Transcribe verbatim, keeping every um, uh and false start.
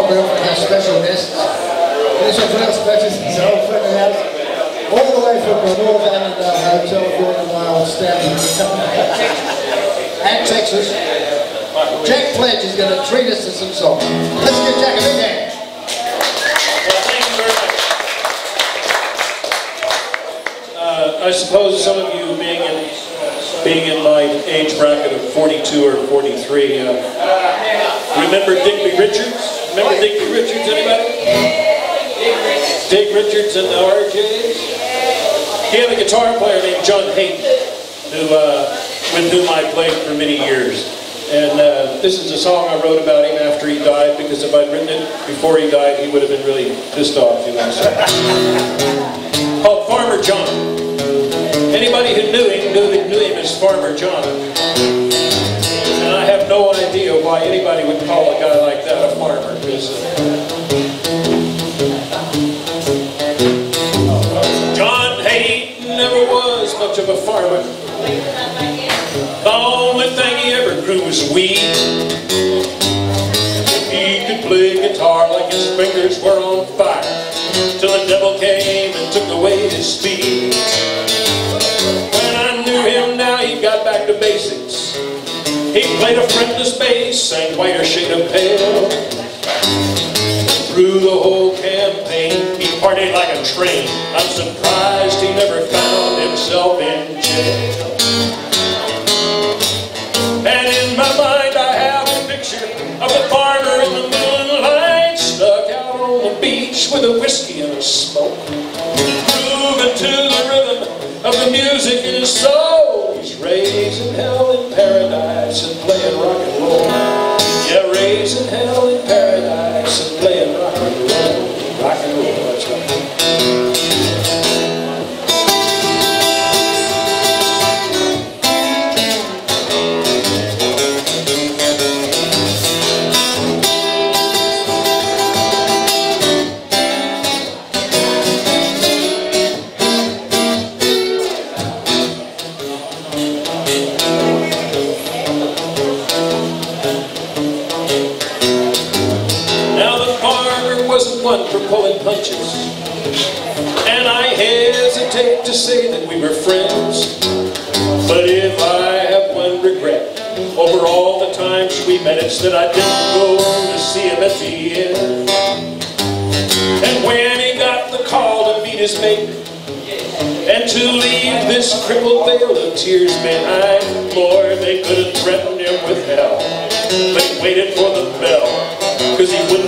song we often have special guests. This one's real special, it's an old friend of ours. All the way from the North Annandale Hotel, doing my old standing and Texas. Jack Pledge is going to treat us to some songs. Let's give Jack a big hand. Well, thank you very much. Uh, I suppose some of you being in, being in my age bracket of forty-two or forty-three, uh, remember Digby Richards? Remember Digby Richards, anybody? Dig Richards and the R Js? He had a guitar player named John Hayden, who, uh, with whom I played for many years. And uh, this is a song I wrote about him after he died, because if I'd written it before he died, he would have been really pissed off, you know. So. Called Farmer John. Anybody who knew him knew, knew him as Farmer John. And I have no idea why anybody would call a guy like that a farmer. Because, uh, John Hayden never was much of a farmer. The only thing he ever grew was weed. He could play guitar like his fingers were on fire, till the devil came and took away his speed. When I knew him now, he got back to basics. He played a fretless bass, sang Whiter Shade of Pale. Through the whole campaign, he partied like a train. I'm surprised he never found himself in jail. And in my mind I have a picture of a farmer in the moonlight, stuck out on the beach with a whiskey and a smoke, grooving to the rhythm of the music in his soul. He's raising hell in paradise and playing rock and roll. Yeah, raising hell in paradise and playing rock and roll. Rock and roll, that's right. One for pulling punches, and I hesitate to say that we were friends, but if I have one regret over all the times we met, it's that I didn't go to see him at the end. And when he got the call to meet his mate and to leave this crippled veil of tears behind, Lord, they could have threatened him with hell, but he waited for the bell, 'cause he wouldn't